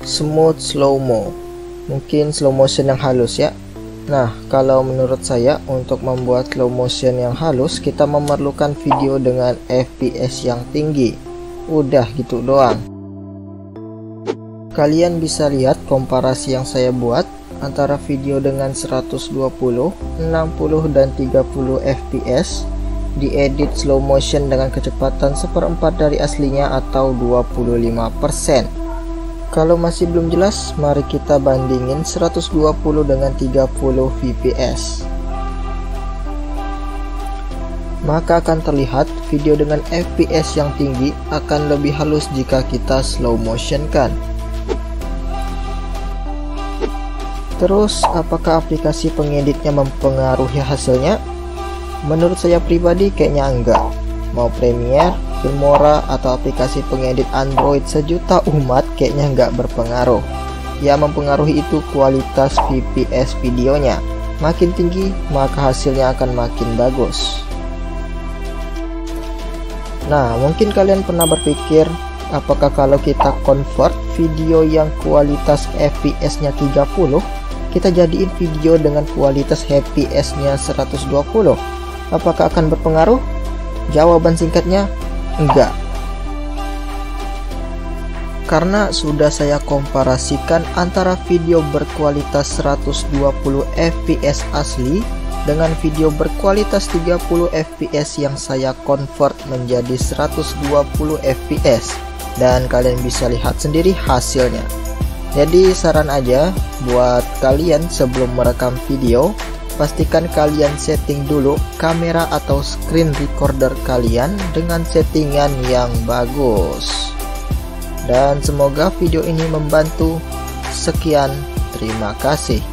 smooth slow-mo, mungkin slow motion yang halus ya. Nah, kalau menurut saya untuk membuat slow motion yang halus kita memerlukan video dengan FPS yang tinggi. Udah gitu doang. Kalian bisa lihat komparasi yang saya buat antara video dengan 120, 60 dan 30 fps diedit slow motion dengan kecepatan 1/4 dari aslinya atau 25%. Kalau masih belum jelas, mari kita bandingin 120 dengan 30 fps. Maka akan terlihat video dengan fps yang tinggi akan lebih halus jika kita slow motion kan. Terus, apakah aplikasi pengeditnya mempengaruhi hasilnya? Menurut saya pribadi kayaknya enggak. Mau Premiere, Filmora, atau aplikasi pengedit Android sejuta umat kayaknya enggak berpengaruh. Yang mempengaruhi itu kualitas fps videonya. Makin tinggi, maka hasilnya akan makin bagus. Nah, mungkin kalian pernah berpikir, apakah kalau kita convert video yang kualitas fps-nya 30, kita jadiin video dengan kualitas fps-nya 120, apakah akan berpengaruh? Jawaban singkatnya, enggak. Karena sudah saya komparasikan antara video berkualitas 120 fps asli dengan video berkualitas 30 fps yang saya convert menjadi 120 fps, dan kalian bisa lihat sendiri hasilnya. Jadi saran aja buat kalian sebelum merekam video, pastikan kalian setting dulu kamera atau screen recorder kalian dengan settingan yang bagus. Dan semoga video ini membantu. Sekian, terima kasih.